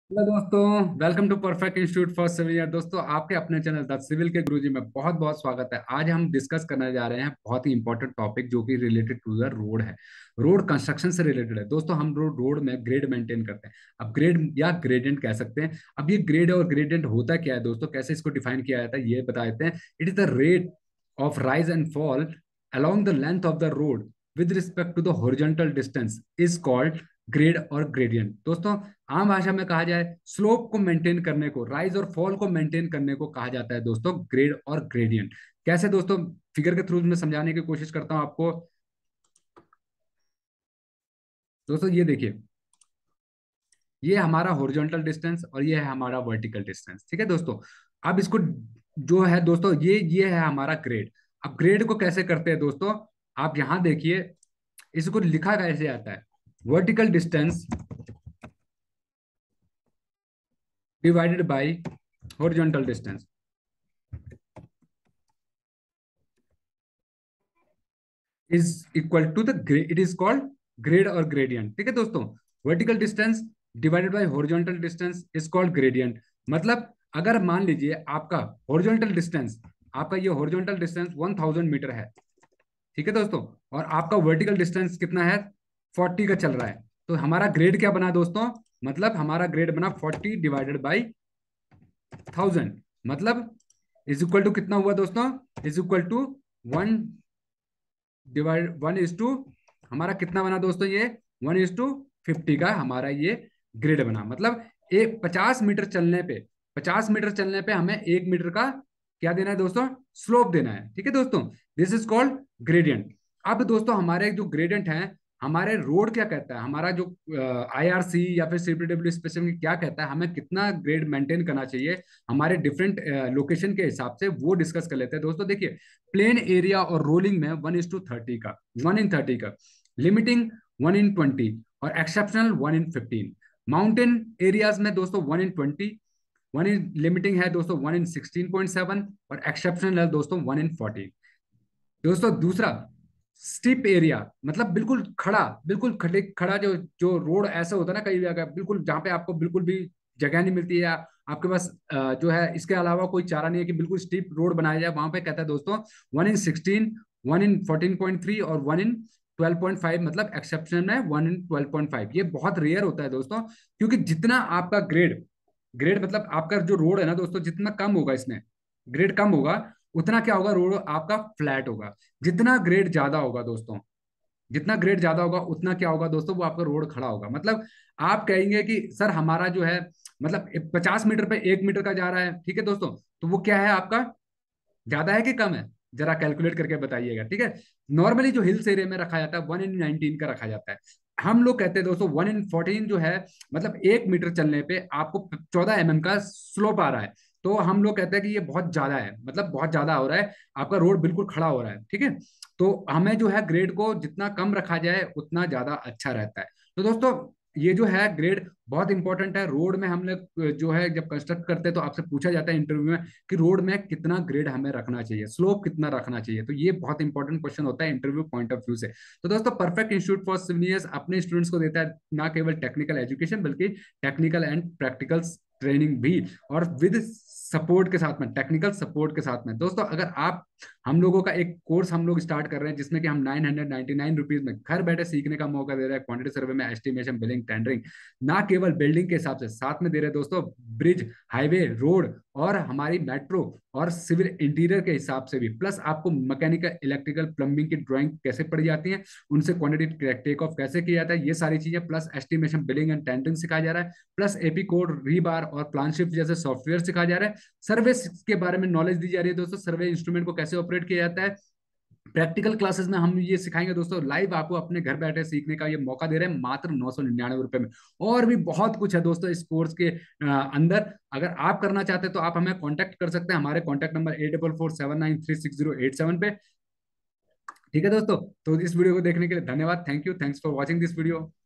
Hello दोस्तों, welcome to perfect institute for civil engineer. दोस्तों, आपके अपने चैनल द सिविल के गुरुजी में बहुत बहुत स्वागत है। आज हम डिस्कस करने जा रहे हैं बहुत ही इंपॉर्टेंट टॉपिक जो कि रिलेटेड टू द रोड है। रोड कंस्ट्रक्शन से रिलेटेड है। दोस्तों, हम रोड में ग्रेड मेंटेन करते हैं। अब ग्रेड या ग्रेडियंट कह सकते हैं। अब ये ग्रेड और ग्रेडियंट होता क्या है दोस्तों, कैसे इसको डिफाइन किया जाता है ये बता देते हैं। It is the rate of rise and fall along the length of the road with respect to the horizontal distance is called grade और ग्रेडियंट। दोस्तों, आम भाषा में कहा जाए स्लोप को मेंटेन करने को, राइज और फॉल को मेंटेन करने को कहा जाता है दोस्तों ग्रेड और ग्रेडियंट। कैसे दोस्तों, फिगर के थ्रू में समझाने की कोशिश करता हूं आपको। दोस्तों ये देखिए, ये हमारा हॉरिजॉन्टल डिस्टेंस और ये है हमारा वर्टिकल डिस्टेंस। ठीक है दोस्तों। अब इसको जो है दोस्तों, ये है हमारा ग्रेड। अब ग्रेड को कैसे करते हैं दोस्तों, आप यहां देखिए, इसको लिखा कैसे आता है। Vertical distance divided by horizontal distance is equal to the grade. It is called grade और ग्रेडियंट। ठीक है दोस्तों। Vertical distance divided by horizontal distance is called gradient. मतलब अगर मान लीजिए आपका हॉरिजॉन्टल डिस्टेंस, आपका ये हॉरिजॉन्टल डिस्टेंस 1000 मीटर है। ठीक है दोस्तों। और आपका वर्टिकल डिस्टेंस कितना है, 40 का चल रहा है। तो हमारा ग्रेड क्या बना दोस्तों, मतलब हमारा ग्रेड बना 40 डिवाइडेड बाई 1000। मतलब इज इक्वल टू कितना हुआ दोस्तों, इज इक्वल टू 1/1 हमारा कितना बना दोस्तों, ये 1:50 का हमारा ये ग्रेड बना। मतलब एक 50 मीटर चलने पे, 50 मीटर चलने पे हमें 1 मीटर का क्या देना है दोस्तों, स्लोप देना है। ठीक है दोस्तों। This is called gradient. अब दोस्तों हमारे जो ग्रेडियंट है, हमारे रोड क्या कहता है, हमारा जो आईआरसी या फिर सीपीडब्ल्यू स्पेसिफिक क्या कहता है, हमें कितना ग्रेड मेंटेन करना चाहिए हमारे डिफरेंट लोकेशन के हिसाब से, वो डिस्कस कर लेते हैं दोस्तों। देखिए, प्लेन एरिया और रोलिंग में 1:30 का, 1:30 का, लिमिटिंग 1:20 और एक्सेप्शनल 1:15। माउंटेन एरियाज में दोस्तों 1:20, वन इन लिमिटिंग है दोस्तों 1:16.7 और एक्सेप्शनल है दोस्तों 1:14। दोस्तों दूसरा, स्टिप एरिया मतलब बिल्कुल खड़ा, बिल्कुल खड़े खड़ा जो जो रोड ऐसा होता है ना कई जगह, बिल्कुल जहाँ पे आपको बिल्कुल भी जगह नहीं मिलती है, या आपके पास जो है इसके अलावा कोई चारा नहीं है कि बिल्कुल स्टीप रोड बनाया जाए, वहां पे कहता है दोस्तों 1:16, 1:14.3 और 1:12.5। मतलब एक्सेप्शन में 1:12.5। ये बहुत रेयर होता है दोस्तों, क्योंकि जितना आपका ग्रेड, ग्रेड मतलब आपका जो रोड है ना दोस्तों, जितना कम होगा इसमें, ग्रेड कम होगा, उतना क्या होगा, रोड आपका फ्लैट होगा। जितना ग्रेड ज्यादा होगा दोस्तों, जितना ग्रेड ज्यादा होगा उतना क्या होगा दोस्तों, वो आपका रोड खड़ा होगा। मतलब आप कहेंगे कि सर हमारा जो है, मतलब 50 मीटर पे 1 मीटर का जा रहा है, ठीक है दोस्तों, तो वो क्या है आपका, ज्यादा है कि कम है, जरा कैलकुलेट करके बताइएगा। ठीक है। नॉर्मली जो हिल्स एरिया में रखा जाता है 1:19 का रखा जाता है। हम लोग कहते हैं दोस्तों 1:14 जो है, मतलब 1 मीटर चलने पे आपको 14 mm का स्लोप आ रहा है। तो हम लोग कहते हैं कि ये बहुत ज्यादा है, मतलब बहुत ज्यादा हो रहा है, आपका रोड बिल्कुल खड़ा हो रहा है। ठीक है। तो हमें जो है ग्रेड को जितना कम रखा जाए उतना ज्यादा अच्छा रहता है। तो दोस्तों, ये जो है ग्रेड बहुत इंपॉर्टेंट है। रोड में हम लोग जो है जब कंस्ट्रक्ट करते हैं तो आपसे पूछा जाता है इंटरव्यू में कि रोड में कितना ग्रेड हमें रखना चाहिए, स्लोप कितना रखना चाहिए। तो ये बहुत इंपॉर्टेंट क्वेश्चन होता है इंटरव्यू पॉइंट ऑफ व्यू से। तो दोस्तों, perfect institute for civil engineers अपने स्टूडेंट्स को देता है ना केवल टेक्निकल एजुकेशन, बल्कि टेक्निकल एंड प्रैक्टिकल ट्रेनिंग भी, और विद सपोर्ट के साथ में, टेक्निकल सपोर्ट के साथ में। दोस्तों अगर आप, हम लोगों का एक कोर्स हम लोग स्टार्ट कर रहे हैं जिसमें कि हम 999 रुपीज में घर बैठे सीखने का मौका दे रहे हैं। क्वांटिटी सर्वे में एस्टिमेशन, बिलिंग, टेंडरिंग, ना केवल बिल्डिंग के हिसाब से, साथ में दे रहे हैं दोस्तों ब्रिज, हाईवे, रोड और हमारी मेट्रो और सिविल इंटीरियर के हिसाब से भी। प्लस आपको मैकेनिकल, इलेक्ट्रिकल, प्लम्बिंग की ड्राइंग कैसे पड़ी जाती है, उनसे क्वांटिटी टेक ऑफ कैसे किया जाता है, ये सारी चीजें, plus estimation, billing and tendering सिखाया जा रहा है। प्लस एपी कोड, रीबार और प्लान शिफ्ट जैसे सॉफ्टवेयर सिखाया जा रहा है। सर्वे के बारे में नॉलेज दी जा रही है दोस्तों, सर्वे इंस्ट्रूमेंट को कैसे ऑपरेट किया जाता है। प्रैक्टिकल क्लासेस में हम ये सिखाएंगे दोस्तों, लाइव आपको अपने घर बैठे सीखने का ये मौका दे रहे हैं मात्र 999 रुपए में। और भी बहुत कुछ है दोस्तों इस कोर्स के अंदर। अगर आप करना चाहते हैं तो आप हमें कांटेक्ट कर सकते हैं, हमारे कांटेक्ट नंबर 8447936087 पे। ठीक है दोस्तों। तो इस वीडियो को देखने के लिए धन्यवाद। Thank you, thanks for watching this video.